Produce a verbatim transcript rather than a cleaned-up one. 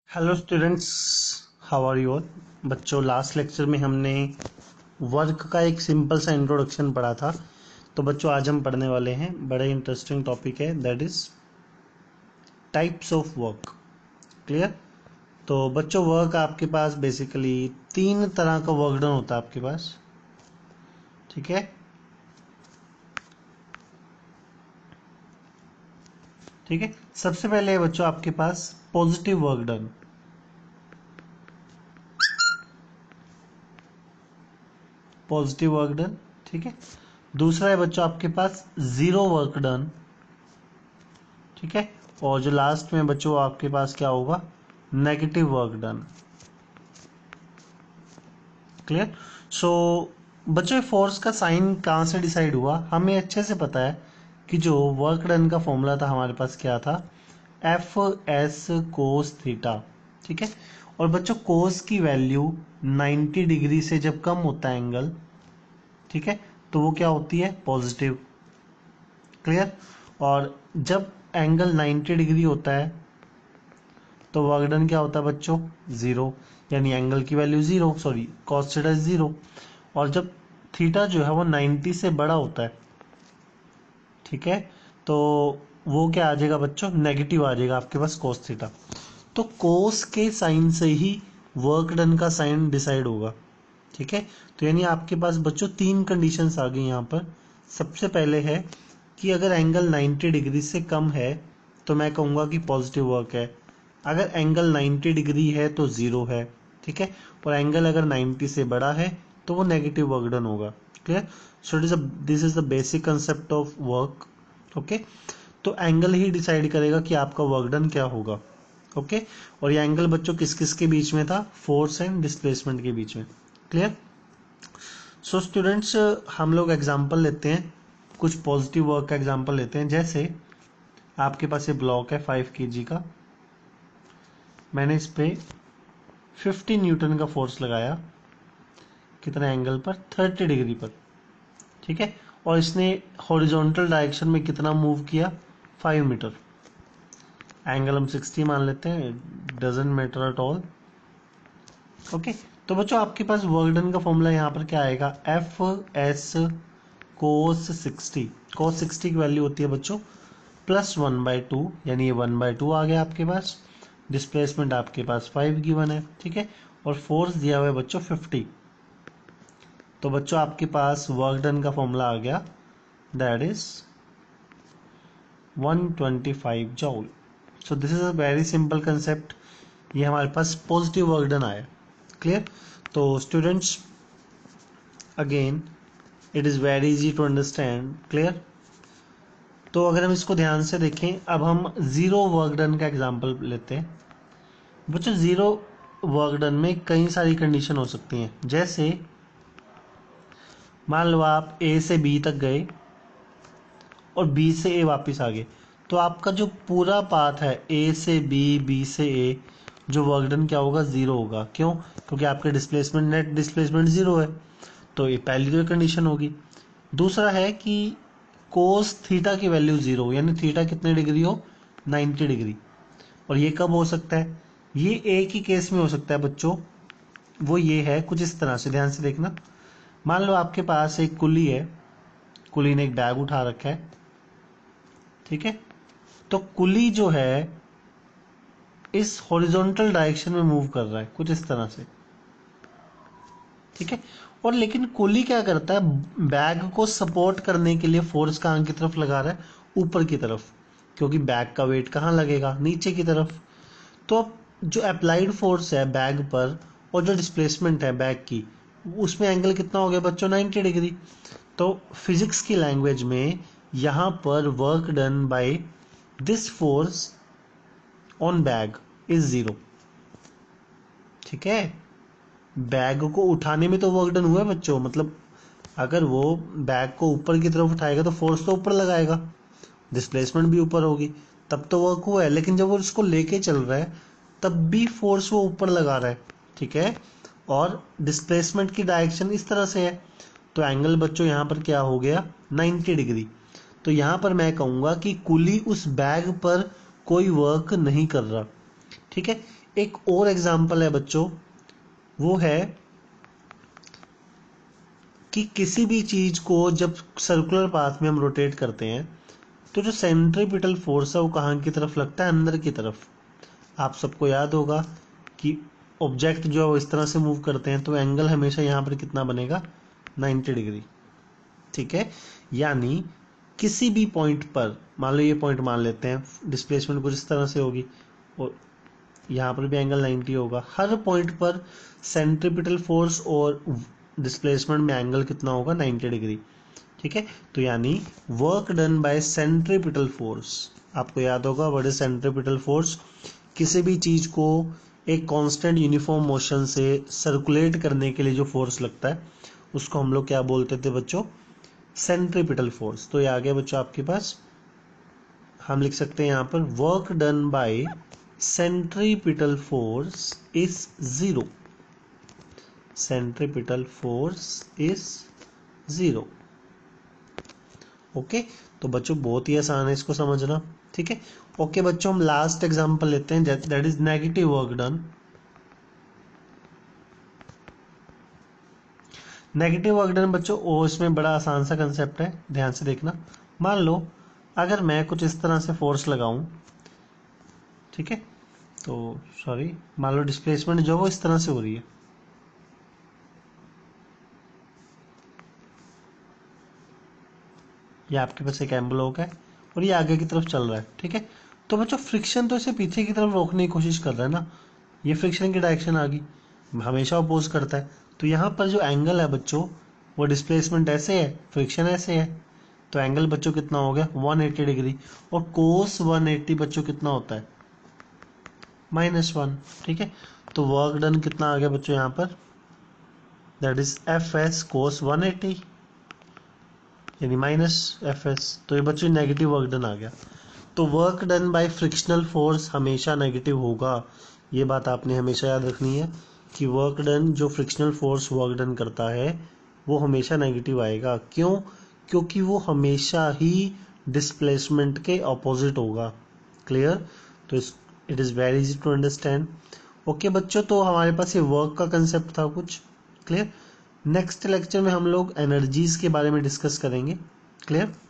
Hello students, how are you all. बच्चों, last lecture में हमने वर्क का एक सिंपल सा इंट्रोडक्शन पढ़ा था। तो बच्चों, आज हम पढ़ने वाले हैं बड़ा इंटरेस्टिंग टॉपिक है, that is types of work. Clear. तो बच्चों, वर्क आपके पास बेसिकली तीन तरह का वर्क डन होता है आपके पास। ठीक है ठीक है सबसे पहले है बच्चों आपके पास positive work done. Positive work done. ठीक है। दूसरा है बच्चों आपके पास जीरो वर्क डन। ठीक है। और जो लास्ट में बच्चों आपके पास क्या होगा, negative work done. Clear. So बच्चों, फोर्स का साइन कहां से डिसाइड हुआ, हमें अच्छे से पता है कि जो वर्क डन का फॉर्मूला था हमारे पास क्या था, एफ एस कोस थीटा। ठीक है। और बच्चों, कोस की वैल्यू नाइन्टी डिग्री से जब कम होता है एंगल, ठीक है, तो वो क्या होती है, पॉजिटिव। क्लियर। और जब एंगल नाइन्टी डिग्री होता है तो वर्क डन क्या होता है बच्चों, जीरो, यानी एंगल की value zero, sorry cos theta zero. और जब थीटा जो है वो नाइन्टी से बड़ा होता है, ठीक है, तो वो क्या आ जाएगा बच्चों, नेगेटिव आ जाएगा आपके पास कोस थीटा। तो कोस के साइन से ही वर्क डन का साइन डिसाइड होगा। ठीक है। तो यानी आपके पास बच्चों तीन कंडीशंस आ गई यहाँ पर। सबसे पहले है कि अगर एंगल नाइन्टी डिग्री से कम है तो मैं कहूँगा कि पॉजिटिव वर्क है। अगर एंगल नाइन्टी डिग्री है तो जीरो है। ठीक है। और एंगल अगर नाइन्टी से बड़ा है तो वो नेगेटिव वर्क डन होगा। Clear. So it is this is the basic concept of work. Okay. तो एंगल ही डिसाइड करेगा कि आपका वर्क डन क्या होगा। Okay okay? और ये एंगल बच्चों किस किस के बीच में था, फोर्स एंड डिस्प्लेसमेंट के बीच में। क्लियर। सो स्टूडेंट्स, हम लोग एग्जांपल लेते हैं, कुछ पॉजिटिव वर्क का एग्जांपल लेते हैं। जैसे आपके पास ये ब्लॉक है फाइव के जी का, मैंने इस पे फिफ्टी न्यूटन का फोर्स लगाया, कितना एंगल पर, थर्टी डिग्री पर। ठीक है। और इसने हॉरिजॉन्टल डायरेक्शन में कितना मूव किया, फाइव मीटर। एंगल हम सिक्सटी मान लेते हैं, doesn't matter at all. Okay. तो बच्चों, आपके पास वर्क डन का फॉर्मूला यहाँ पर क्या आएगा, F S cos sixty. Cos sixty की वैल्यू होती है बच्चों प्लस वन बाई टू, यानी ये वन बाई टू आ गया आपके पास। डिस्प्लेसमेंट आपके पास फाइव गिवन है। ठीक है। और फोर्स दिया हुआ है बच्चों फिफ्टी। तो बच्चों, आपके पास वर्क डन का फॉर्मूला आ गया, that is one twenty five joule. So this is a very simple concept. ये हमारे पास पॉजिटिव वर्क डन आया। क्लियर। तो students, again it is very easy to understand. Clear. तो अगर हम इसको ध्यान से देखें, अब हम जीरो वर्क डन का एग्जांपल लेते हैं। बच्चों, जीरो वर्क डन में कई सारी कंडीशन हो सकती हैं। जैसे मान लो आप ए से बी तक गए और बी से ए वापस आ गए, तो आपका जो पूरा पाथ है ए से बी, बी से ए, जो वर्क डन क्या होगा, जीरो होगा। क्यों? क्योंकि आपके डिस्प्लेसमेंट, नेट डिस्प्लेसमेंट जीरो है। तो ये पहली तो कंडीशन होगी। दूसरा है कि कोस थीटा की वैल्यू जीरो, यानी थीटा कितने डिग्री हो, नाइन्टी डिग्री। और ये कब हो सकता है, ये एक ही केस में हो सकता है बच्चों। वो ये है कुछ इस तरह से, ध्यान से देखना। मान लो आपके पास एक कुली है, कुली ने एक बैग उठा रखा है। ठीक है। तो कुली जो है इस हॉरिजॉन्टल डायरेक्शन में मूव कर रहा है कुछ इस तरह से। ठीक है। और लेकिन कुली क्या करता है, बैग को सपोर्ट करने के लिए फोर्स कहां की तरफ लगा रहा है, ऊपर की तरफ, क्योंकि बैग का वेट कहां लगेगा, नीचे की तरफ। तो जो अप्लाइड फोर्स है बैग पर और जो डिस्प्लेसमेंट है बैग की, उसमें एंगल कितना हो गया बच्चों, नाइन्टी डिग्री। तो फिजिक्स की लैंग्वेज में यहां पर work done by this force on bag is zero. ठीक है। बैग को उठाने में तो वर्क डन हुआ है बच्चों, मतलब अगर वो बैग को ऊपर की तरफ उठाएगा तो फोर्स तो ऊपर लगाएगा, डिस्प्लेसमेंट भी ऊपर होगी, तब तो वर्क हुआ है। लेकिन जब वो इसको लेके चल रहा है तब भी फोर्स वो ऊपर लगा रहा है। ठीक है। और डिस्प्लेसमेंट की डायरेक्शन इस तरह से है, तो एंगल बच्चों यहाँ पर क्या हो गया, नाइन्टी डिग्री। तो यहाँ पर मैं कहूंगा कि कुली उस बैग पर कोई वर्क नहीं कर रहा। ठीक है। एक और एग्जाम्पल है बच्चों, वो है कि किसी भी चीज को जब सर्कुलर पाथ में हम रोटेट करते हैं तो जो सेंट्रीपिटल फोर्स है वो कहाँ की तरफ लगता है, अंदर की तरफ। आप सबको याद होगा कि ऑब्जेक्ट जो है वो इस तरह से मूव करते हैं तो एंगल हमेशा यहाँ पर कितना बनेगा, नाइन्टी डिग्री। ठीक है, यानी किसी भी पॉइंट पर, मान लो ये पॉइंट मान लेते हैं, डिस्प्लेसमेंट कुछ इस तरह से होगी और यहाँ पर भी एंगल नाइन्टी होगा। हर पॉइंट पर सेंट्रीपिटल फोर्स और डिस्प्लेसमेंट में एंगल कितना होगा, नाइन्टी डिग्री। ठीक है, तो यानी work done by centripetal force, आपको याद होगा व्हाट इज सेंट्रीपिटल फोर्स, किसी भी चीज को एक कांस्टेंट यूनिफॉर्म मोशन से सर्कुलेट करने के लिए जो फोर्स लगता है उसको हम लोग क्या बोलते थे बच्चों, सेंट्रीपिटल फोर्स। तो ये आ गया बच्चों आपके पास, हम लिख सकते हैं यहाँ पर work done by centripetal force is zero, centripetal force is zero. Okay, तो बच्चों बहुत ही आसान है इसको समझना। ठीक है, ओके बच्चों, हम लास्ट एग्जांपल लेते हैं, that is negative work done. Negative work done बच्चों, ओ इसमें बड़ा आसान सा कंसेप्ट है, ध्यान से देखना। मान लो अगर मैं कुछ इस तरह से फोर्स लगाऊं, ठीक है, तो सॉरी, मान लो डिस्प्लेसमेंट जो वो इस तरह से हो रही है, ये आपके पास एक एम्बलोक है और ये आगे की तरफ चल रहा है। ठीक है, तो बच्चों फ्रिक्शन तो इसे पीछे की तरफ रोकने की कोशिश कर रहा है ना, ये फ्रिक्शन की डायरेक्शन आ गई, हमेशा अपोज करता है। तो यहाँ पर जो एंगल है बच्चों, वो डिस्प्लेसमेंट ऐसे है, फ्रिक्शन ऐसे है, तो एंगल बच्चों कितना हो गया, वन एटी डिग्री। और कोस वन एटी बच्चों कितना होता है, माइनस वन। ठीक है, तो वर्क डन कितना आ गया बच्चों यहाँ पर, that is F S cos one eighty, यानी माइनस एफ एस। तो ये बच्चों नेगेटिव वर्क डन आ गया। तो work done by frictional force हमेशा नेगेटिव होगा, ये बात आपने हमेशा याद रखनी है कि वर्क डन, जो फ्रिक्शनल फोर्स वर्क डन करता है वो हमेशा नेगेटिव आएगा। क्यों, क्योंकि वो हमेशा ही डिस्प्लेसमेंट के ऑपोजिट होगा। क्लियर, तो it is very easy to understand. Okay बच्चों, तो हमारे पास ये वर्क का कंसेप्ट था कुछ। क्लियर, नेक्स्ट लेक्चर में हम लोग एनर्जीज के बारे में डिस्कस करेंगे। क्लियर।